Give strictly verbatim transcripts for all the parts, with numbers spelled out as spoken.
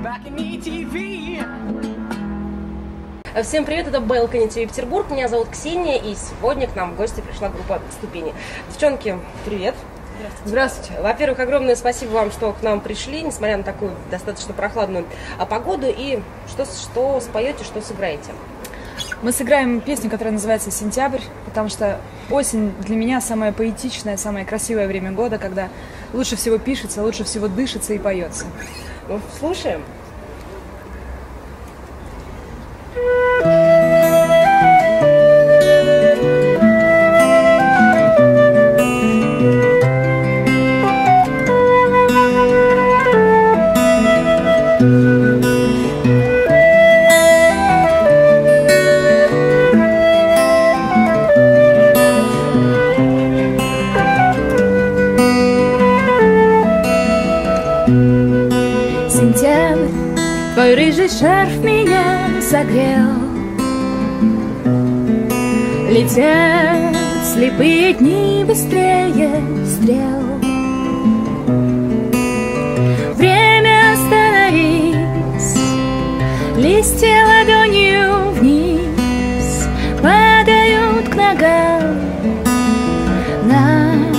Всем привет, это Balcony ти ви Петербург, меня зовут Ксения, и сегодня к нам в гости пришла группа «Ступени». Девчонки, привет! Здравствуйте. Здравствуйте. Во-первых, огромное спасибо вам, что к нам пришли, несмотря на такую достаточно прохладную погоду, и что, что споете, что сыграете? Мы сыграем песню, которая называется «Сентябрь», потому что осень для меня самое поэтичное, самое красивое время года, когда лучше всего пишется, лучше всего дышится и поется. Ну, слушаем. Сентябрь, твой рыжий шарф меня согрел. Летят слепые дни быстрее стрел. Время остановись, листья ладонью вниз падают к ногам нам.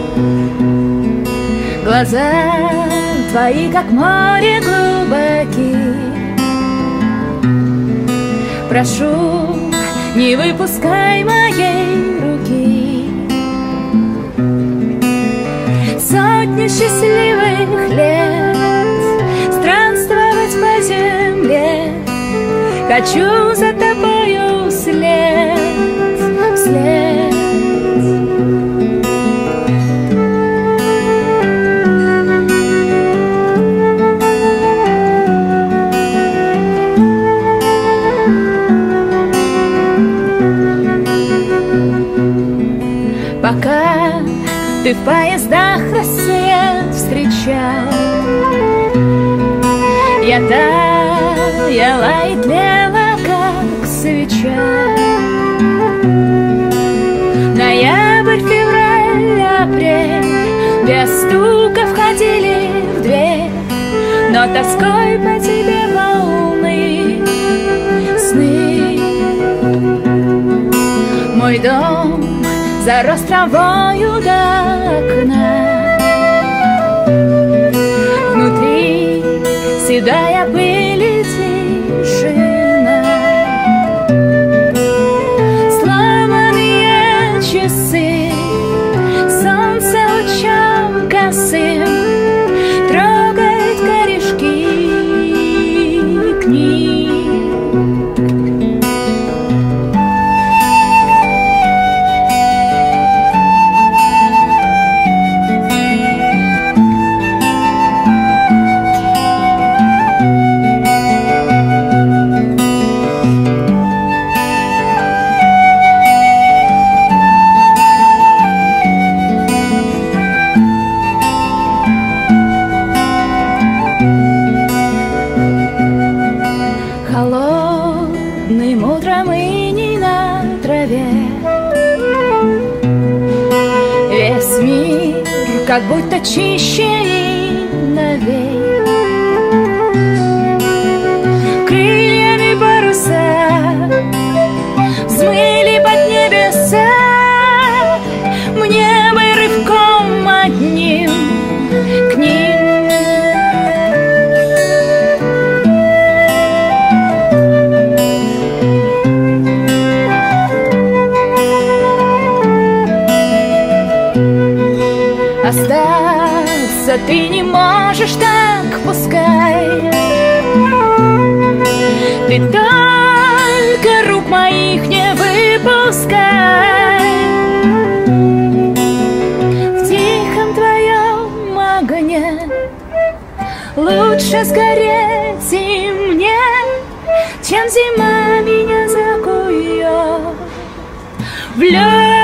Глаза твои, как море, глубоки. Прошу, не выпускай моей руки. Сотни счастливых лет странствовать по земле. Хочу за тобою вслед, вслед. Пока ты в поездах рассвет встречал, я таяла и тлела, как свеча. Ноябрь, февраль, апрель без стука входили в дверь, но тоской по тебе волны сны. Мой дом зарос травою до окна. Внутри седая пыль и тишина. Сломанные часы, солнце лучом косым трогает корешки книг. Холодным утром и не на траве весь мир как будто чище и новей. Крыльями паруса взмыли под небеса. Мне бы рывком одним к ним. Остаться ты не можешь, так пускай. Ты только рук моих не выпускай. В тихом твоем огне лучше сгореть и мне, чем зима меня закует в лед.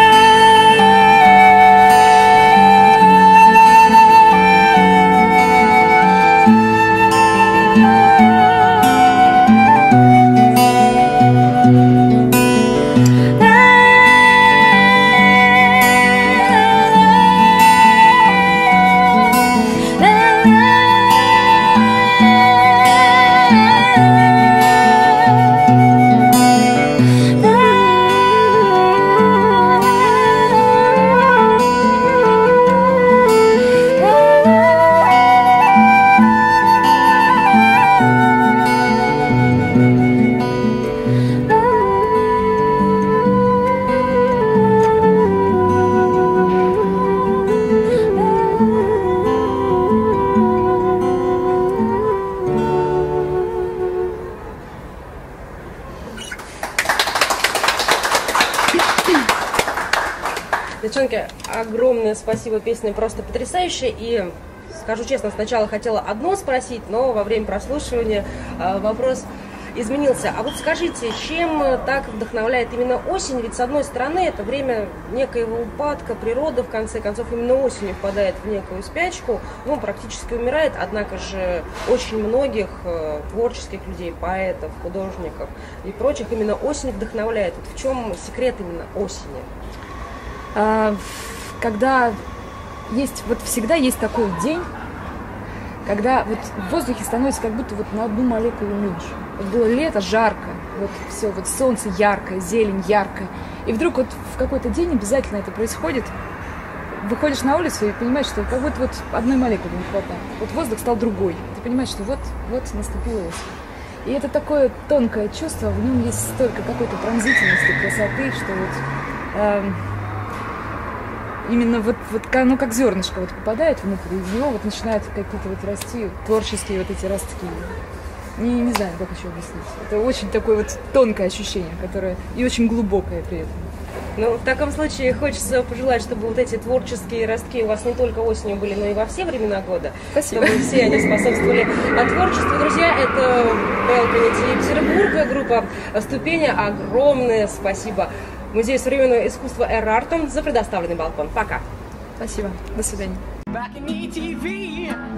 огромное спасибо, песня просто потрясающая. И скажу честно, сначала хотела одно спросить, но во время прослушивания э, вопрос изменился. А вот скажите, чем так вдохновляет именно осень? Ведь с одной стороны это время некоего упадка, природа в конце концов именно осенью впадает в некую спячку, ну, практически умирает, однако же очень многих э, творческих людей, поэтов, художников и прочих именно осень вдохновляет. Вот в чем секрет именно осени? А, когда есть, вот всегда есть такой день, когда вот в воздухе становится как будто вот на одну молекулу меньше. Вот было лето, жарко, вот все, вот солнце яркое, зелень яркая. И вдруг вот в какой-то день обязательно это происходит. Выходишь на улицу и понимаешь, что как будто вот одной молекулы не хватает. Вот воздух стал другой. Ты понимаешь, что вот, вот наступила осень. И это такое тонкое чувство, в нем есть столько какой-то пронзительности, красоты, что вот эм, именно вот, вот ну, как зернышко вот попадает внутрь, из него вот начинают какие-то вот расти творческие вот эти ростки. Не, не знаю, как еще объяснить. Это очень такое вот тонкое ощущение, которое и очень глубокое при этом. Ну, в таком случае хочется пожелать, чтобы вот эти творческие ростки у вас не только осенью были, но и во все времена года. Спасибо. Чтобы все они способствовали творчеству. Друзья, это Balcony Петербурга, группа «Ступени». Огромное спасибо Музею современного искусства «Эр-Артом» за предоставленный балкон. Пока. Спасибо. До свидания.